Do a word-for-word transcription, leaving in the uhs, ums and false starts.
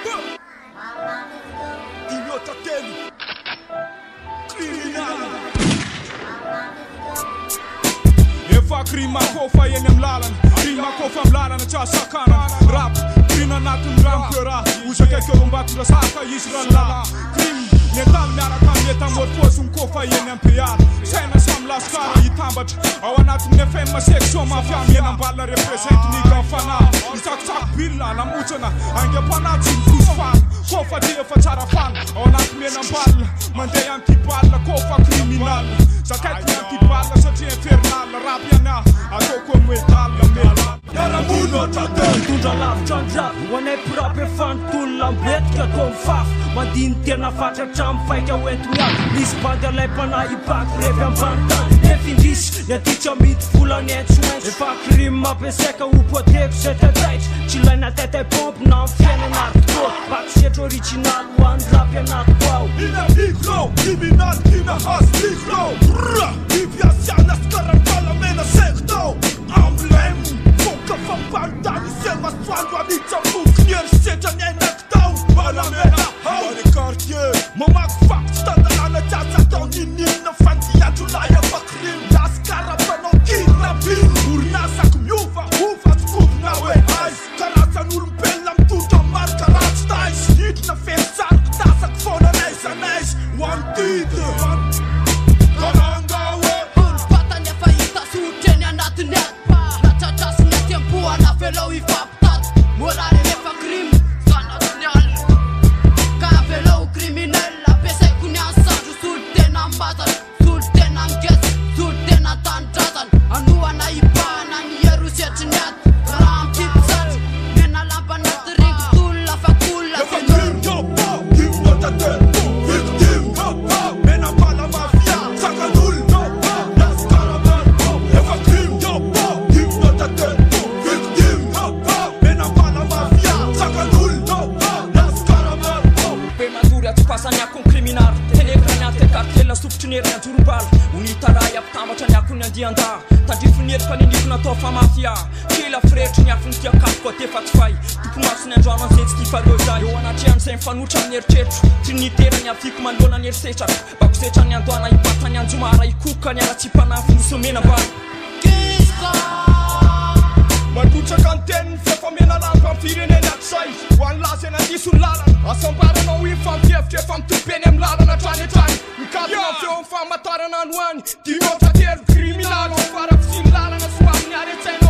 Ilota telo Criminal Efa krima kofa eny am lalana Krima kofa am lalana tsy asakana Rap Krina anatin'ny rampera Osaka kerom-bato lasaka izy ralala Krim Netany miaraka mety amorfosy kofa eny am peala Saina samy laskara hitambatra Ao anatin'ny F M section mafia miena ambala represente ny ganfana Isakotsako billa namotsana Angam-panaty sy mifosy fana Kofa ty efa tsara fana Ao anaty miena ambala Mandeha anti-balla kofa criminal Zakaiko ny anti-balla satria infernal Rap iana atoko medalla mela Yaramuno trattel Tundra lavitra andravo Hoanay pirapy efanitolona ambetika toa mifafy Mandiny tena fatra tramo faika hoento miato Misy bandy alay mpanahy hipaky revy ambany tany Efa indrisy ny atitra mity volany entsoentso Efa crime mampiasaika hopoateko zay tataitra Tsy ilaina taitay pompy na mifiainana artokoa Bakosetro original ho an'ny rapy anaty ao Ina micro, criminal, ina has micro Ipiasiana skarantala mena sekto Emblem, foka fampantany Sema soando anitra mok Niersetra ny ainakitao Bana mena hao Bany quartier Mamaky fakt standalana Tsatsa tao ninina Fandiatro laya fakrim Laskara panao kidnapping Orinasako miova Ova tsokovina hoe hais Karazan'olombelona mitondra marka ratstais Hidina fesariko tasako fona naisa nais Wanted Karanga hoe Olo-patany efa hita sotreny anatiny aty Natratrasiny atempoana velao ifampitato Morale efa crime Zanatiny alina Ka velao criminel Ampiasaiko ny ansandro Solo tena mbazana Solo tena ngeza Solo tena tanindrazana Anoana ipahana ny hery setry aty Raha mitipisatra Mena lamba anaty ringo Tolona fa tolona Efa crime yopo Himnota tempo Victim yopo Mena mbala mafia Sakan'olo yopo Laskara marpo Efa crime yopo Himnota tempo Victim yopo Mena mbala mafia Sakan'olo yopo Laskara marpo Be mazory atsipasany akon criminal Tenekra ny aty kartela Sofotry ny hery anjorombala Onitaray ampitambatra ny akon ny andianda Tandrifo ny herika ny nifo natao fa mafia Kela firetry ny afony tia kapo tefa tsy fay Toko maso ny androano anzetsy ty farozay Eo anatry an'izay mifanotra amin'ny heritreritro Trinitera ny afiko manoloana ny herisetratra Bakosetra ny andoana hipata ny anjomara Hikoka ny ara-tsipanafo nosomena mbala Kiska Mandotraka ny teniny fefamena lampa amin'ny fireneny atsay Ho an'ny lasena diso ny lalana Asambaranao ifampievitra efa mitopeny amin'ny lalana hatrany hatrany Mikatona feo amin'ny famantarana ny hoany Dimy otra telo criminal Ao farafisy ny lalana soavy ny aretsaina